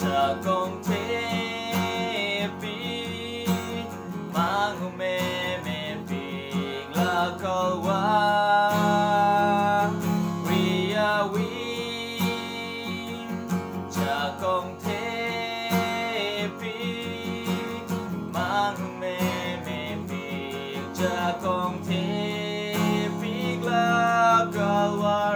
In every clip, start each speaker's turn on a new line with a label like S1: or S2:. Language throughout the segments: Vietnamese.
S1: cha công thế bi mang hùng mê mê bi là câu we are we cha công thế bi mang hùng mê mê bi cha công thế bi là câu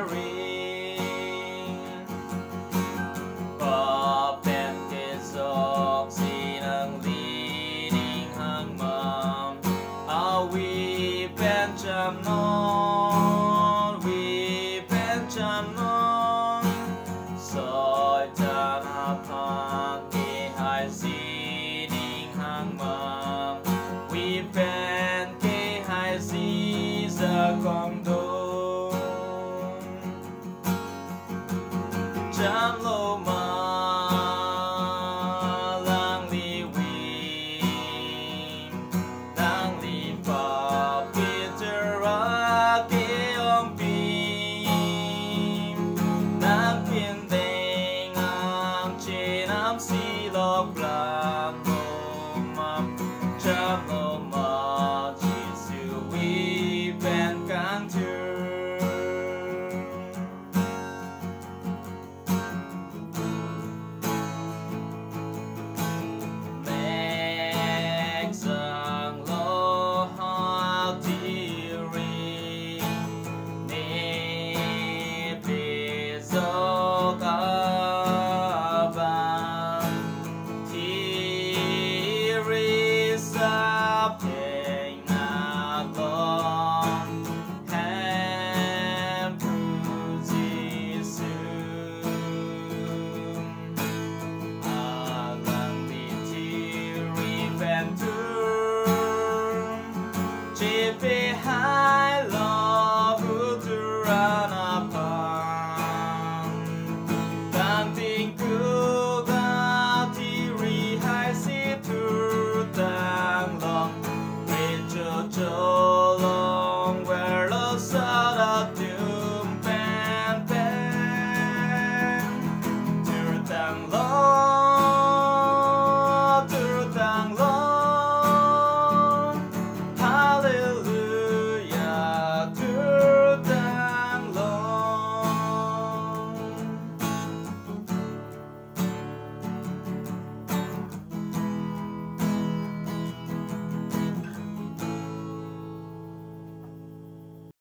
S1: nangli hangma we non soi cha pa ke hai si ning hangma we pen ke hai si za kong do cham lo ma si lộc làm